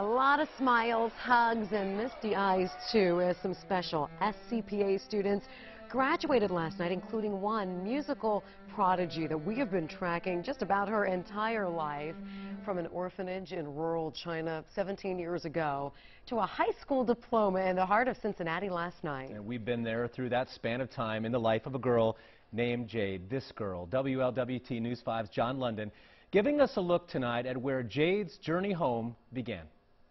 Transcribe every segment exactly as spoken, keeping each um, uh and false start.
lot of smiles, hugs, and misty eyes, too, as some special S C P A students graduated last night, including one musical prodigy that we have been tracking just about her entire life, from an orphanage in rural China seventeen years ago to a high school diploma in the heart of Cincinnati last night. And we've been there through that span of time in the life of a girl named Jade. This girl, W L W T News five's John London, giving us a look tonight at where Jade's journey home began.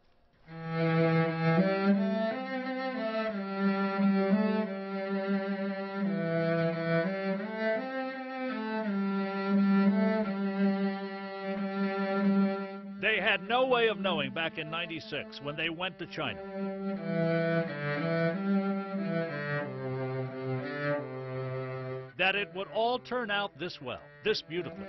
They had no way of knowing back in ninety-six when they went to China. That it would all turn out this well, this beautifully.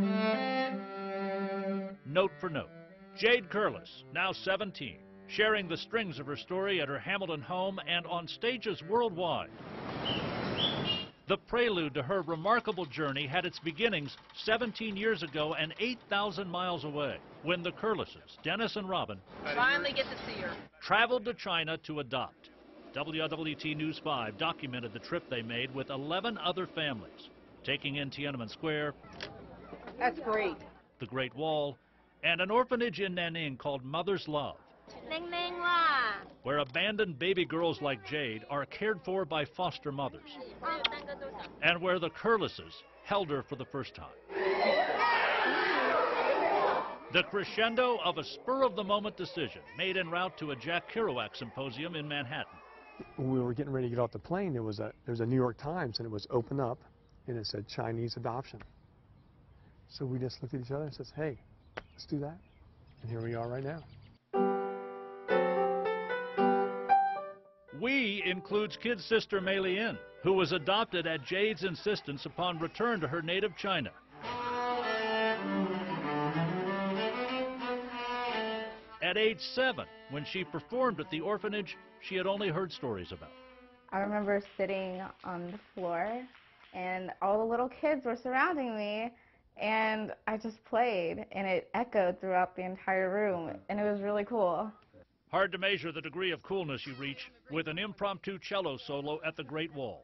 Note for note, Jade Curlis, now seventeen, sharing the strings of her story at her Hamilton home and on stages worldwide. The prelude to her remarkable journey had its beginnings seventeen years ago and eight thousand miles away, when the Curlises, Dennis and Robin, finally get to see her, traveled to China to adopt. W L W T News five documented the trip they made with eleven other families, taking in Tiananmen Square, that's great, the Great Wall, and an orphanage in Nanning called Mother's Love, where abandoned baby girls like Jade are cared for by foster mothers, and where the Curlises held her for the first time. The crescendo of a spur-of-the-moment decision made en route to a Jack Kerouac symposium in Manhattan. When we were getting ready to get off the plane, there was a there was a New York Times, and it was open up, and it said Chinese adoption. So we just looked at each other and said, "Hey, let's do that." And here we are right now. We includes kid sister Mei Lian, who was adopted at Jade's insistence upon return to her native China. At age seven, when she performed at the orphanage she had only heard stories about. I remember sitting on the floor, and all the little kids were surrounding me, and I just played, and it echoed throughout the entire room, and it was really cool. Hard to measure the degree of coolness you reach with an impromptu cello solo at the Great Wall.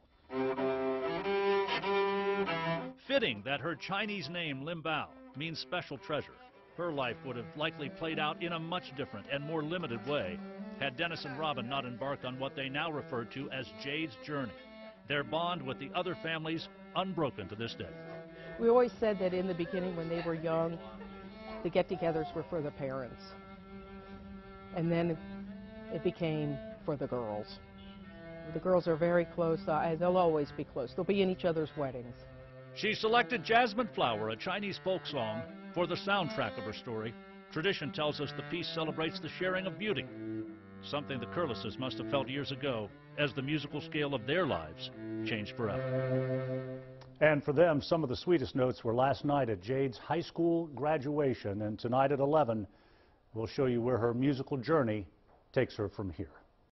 Fitting that her Chinese name, Lim Bao, means special treasure. Her life would have likely played out in a much different and more limited way had Dennis and Robin not embarked on what they now refer to as Jade's journey, their bond with the other families unbroken to this day. We always said that in the beginning when they were young, the get-togethers were for the parents. And then it became for the girls. The girls are very close. Uh, they'll always be close. They'll be in each other's weddings. She selected Jasmine Flower, a Chinese folk song, for the soundtrack of her story. Tradition tells us the piece celebrates the sharing of beauty, something the Curlises must have felt years ago as the musical scale of their lives changed forever. And for them, some of the sweetest notes were last night at Jade's high school graduation, and tonight at eleven, we'll show you where her musical journey takes her from here.